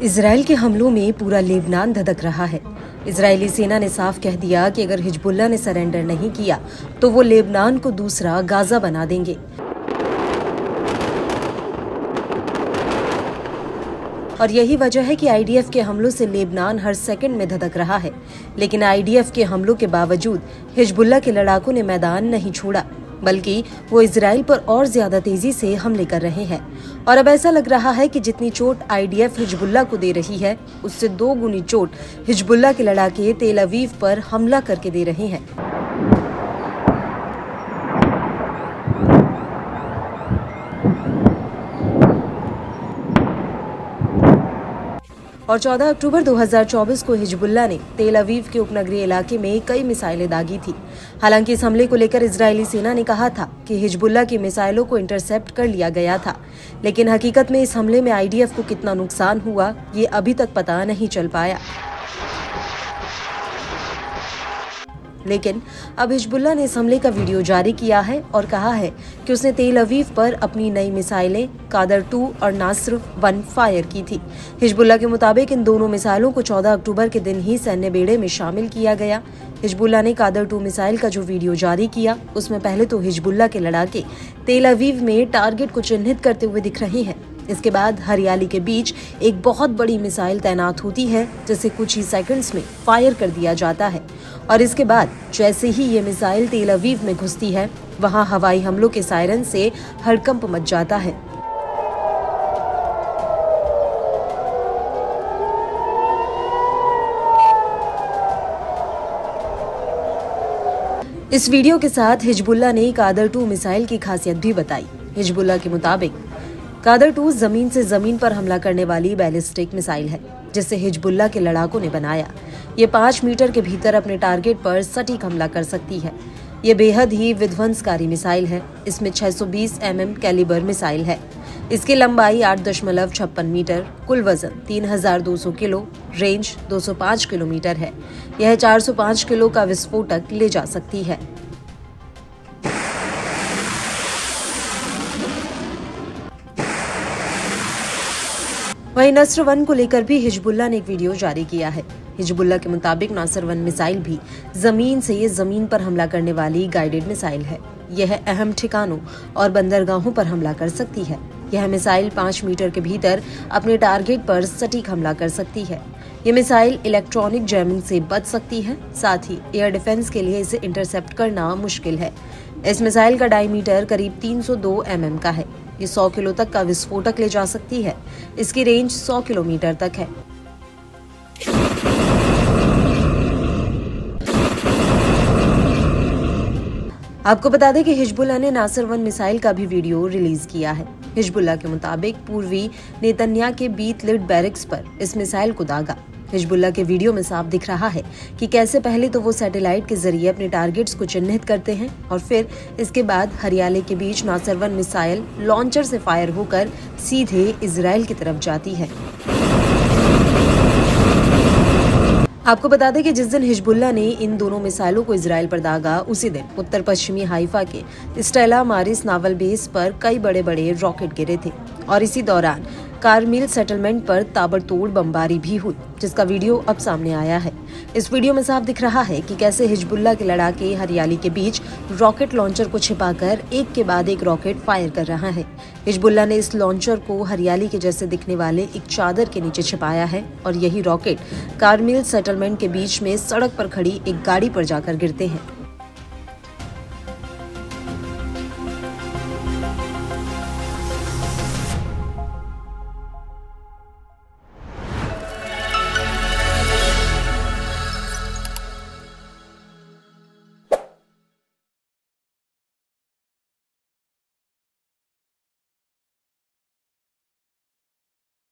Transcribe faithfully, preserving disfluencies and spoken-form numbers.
Israel के हमलों में पूरा लेबनान धधक रहा है। इजरायली सेना ने साफ कह दिया कि अगर हिजबुल्लाह ने सरेंडर नहीं किया तो वो लेबनान को दूसरा गाजा बना देंगे। और यही वजह है कि आईडीएफ के हमलों से लेबनान हर सेकंड में धधक रहा है। लेकिन आईडीएफ के हमलों के बावजूद हिजबुल्लाह के लड़ाकों ने मैदान नहीं छोड़ा, बल्कि वो इजराइल पर और ज्यादा तेजी से हमले कर रहे हैं। और अब ऐसा लग रहा है कि जितनी चोट आईडीएफ हिजबुल्लाह को दे रही है, उससे दो गुनी चोट हिजबुल्लाह के लड़ाके तेल अवीव पर हमला करके दे रहे हैं। और चौदह अक्टूबर दो हज़ार चौबीस को हिजबुल्लाह ने तेल अवीव के उपनगरीय इलाके में कई मिसाइलें दागी थी। हालांकि इस हमले को लेकर इजरायली सेना ने कहा था कि हिजबुल्लाह की मिसाइलों को इंटरसेप्ट कर लिया गया था, लेकिन हकीकत में इस हमले में आईडीएफ को कितना नुकसान हुआ ये अभी तक पता नहीं चल पाया। लेकिन अब हिजबुल्लाह ने इस हमले का वीडियो जारी किया है और कहा है कि उसने तेल अवीव पर अपनी नई मिसाइलें कादर टू और नासर वन फायर की थी। हिजबुल्लाह के मुताबिक इन दोनों मिसाइलों को चौदह अक्टूबर के दिन ही सैन्य बेड़े में शामिल किया गया। हिजबुल्लाह ने कादर टू मिसाइल का जो वीडियो जारी किया, उसमें पहले तो हिजबुल्लाह के लड़ाके तेल अवीव में टारगेट को चिन्हित करते हुए दिख रहे हैं। इसके बाद हरियाली के बीच एक बहुत बड़ी मिसाइल तैनात होती है, जिसे कुछ ही सेकंड्स में फायर कर दिया जाता है। और इसके बाद जैसे ही ये मिसाइल तेल अवीव में घुसती है, वहां हवाई हमलों के सायरन से हड़कंप मच जाता है। इस वीडियो के साथ हिजबुल्लाह ने कादर टू मिसाइल की खासियत भी बताई। हिजबुल्लाह के मुताबिक कादर टू जमीन से जमीन पर हमला करने वाली बैलिस्टिक मिसाइल है, जिसे हिजबुल्लाह के लड़ाकों ने बनाया। ये पाँच मीटर के भीतर अपने टारगेट पर सटीक हमला कर सकती है। ये बेहद ही विध्वंसकारी मिसाइल है। इसमें छह सौ बीस एम एम कैलिबर मिसाइल है। इसकी लंबाई आठ दशमलव छप्पन मीटर, कुल वजन तीन हजार दो सौ किलो, रेंज दो सौ पाँच किलोमीटर है। यह चार सौ पाँच किलो का विस्फोटक ले जा सकती है। वहीं नासर वन को लेकर भी हिजबुल्लाह ने एक वीडियो जारी किया है। हिजबुल्लाह के मुताबिक नासर वन मिसाइल भी जमीन से ये जमीन पर हमला करने वाली गाइडेड मिसाइल है। यह अहम ठिकानों और बंदरगाहों पर हमला कर सकती है। यह मिसाइल पाँच मीटर के भीतर अपने टारगेट पर सटीक हमला कर सकती है। ये मिसाइल इलेक्ट्रॉनिक जैमिंग से बच सकती है, साथ ही एयर डिफेंस के लिए इसे इंटरसेप्ट करना मुश्किल है। इस मिसाइल का डायमीटर करीब तीन सौ दो एम एम का है। ये सौ किलो तक का विस्फोटक ले जा सकती है। इसकी रेंज सौ किलोमीटर तक है। आपको बता दें कि हिजबुल्लाह ने नासर वन मिसाइल का भी वीडियो रिलीज किया है। हिजबुल्लाह के मुताबिक पूर्वी नेतन्याह के बीत लिड बैरिक्स पर इस मिसाइल को दागा। हिजबुल्लाह के वीडियो में साफ दिख रहा है कि कैसे पहले तो वो सैटेलाइट के जरिए अपने टारगेट्स को चिन्हित करते हैं और फिर इसके बाद हरियाली के बीच नासर वन मिसाइल लॉन्चर से फायर होकर सीधे इजराइल की तरफ जाती है। आपको बता दें कि जिस दिन हिजबुल्लाह ने इन दोनों मिसाइलों को इजराइल पर दागा, उसी दिन उत्तर पश्चिमी हाइफा के स्टेला मारिस नावल बेस पर कई बड़े बड़े रॉकेट गिरे थे और इसी दौरान कारमिल सेटलमेंट पर ताबड़तोड़ बमबारी भी हुई, जिसका वीडियो अब सामने आया है। इस वीडियो में साफ दिख रहा है कि कैसे हिजबुल्लाह के लड़ाके हरियाली के बीच रॉकेट लॉन्चर को छिपाकर एक के बाद एक रॉकेट फायर कर रहा है। हिजबुल्लाह ने इस लॉन्चर को हरियाली के जैसे दिखने वाले एक चादर के नीचे छिपाया है और यही रॉकेट कारमिल सेटलमेंट के बीच में सड़क पर खड़ी एक गाड़ी पर जाकर गिरते हैं।